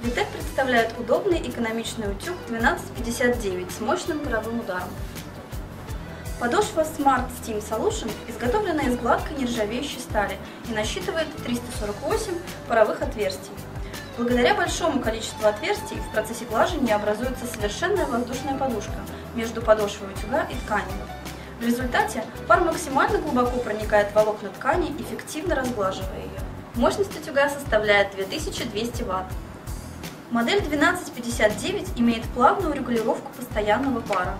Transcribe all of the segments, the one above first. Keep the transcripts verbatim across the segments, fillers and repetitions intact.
Витек представляет удобный экономичный утюг двенадцать пятьдесят девять с мощным паровым ударом. Подошва Smart Steam Solution изготовлена из гладкой нержавеющей стали и насчитывает триста сорок восемь паровых отверстий. Благодаря большому количеству отверстий в процессе глажения образуется совершенная воздушная подушка между подошвой утюга и тканью. В результате пар максимально глубоко проникает в волокна ткани, эффективно разглаживая ее. Мощность утюга составляет две тысячи двести ватт. Модель двенадцать пятьдесят девять имеет плавную регулировку постоянного пара.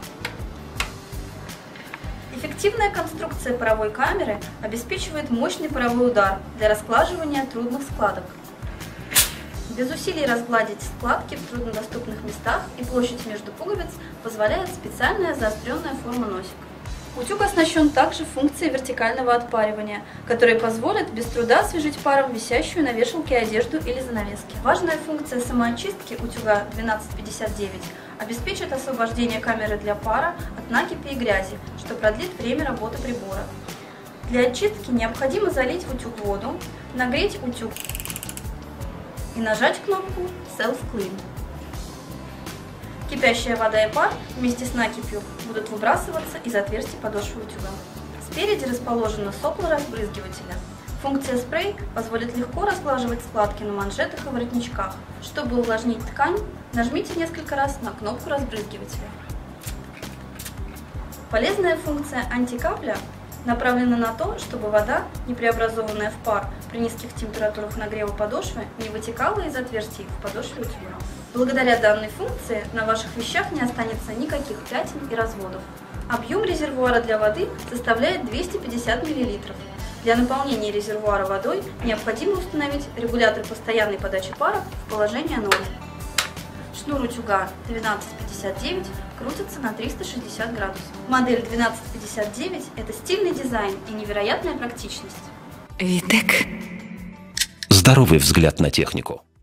Эффективная конструкция паровой камеры обеспечивает мощный паровой удар для разглаживания трудных складок. Без усилий разгладить складки в труднодоступных местах и площадь между пуговиц позволяет специальная заостренная форма носика. Утюг оснащен также функцией вертикального отпаривания, которая позволит без труда освежить паром висящую на вешалке одежду или занавески. Важная функция самоочистки утюга двенадцать пятьдесят девять обеспечит освобождение камеры для пара от накипи и грязи, что продлит время работы прибора. Для очистки необходимо залить в утюг воду, нагреть утюг и нажать кнопку Self Clean. Кипящая вода и пар вместе с накипью будут выбрасываться из отверстий подошвы утюга. Спереди расположено сопло разбрызгивателя. Функция спрей позволит легко разглаживать складки на манжетах и воротничках. Чтобы увлажнить ткань, нажмите несколько раз на кнопку разбрызгивателя. Полезная функция антикапля направлена на то, чтобы вода, не преобразованная в пар при низких температурах нагрева подошвы, не вытекала из отверстий в подошве утюга. Благодаря данной функции на ваших вещах не останется никаких пятен и разводов. Объем резервуара для воды составляет двести пятьдесят миллилитров. Для наполнения резервуара водой необходимо установить регулятор постоянной подачи пара в положение ноль. Шнур утюга двенадцать пятьдесят девять крутится на триста шестьдесят градусов. Модель двенадцать пятьдесят девять – это стильный дизайн и невероятная практичность. Витек. Здоровый взгляд на технику.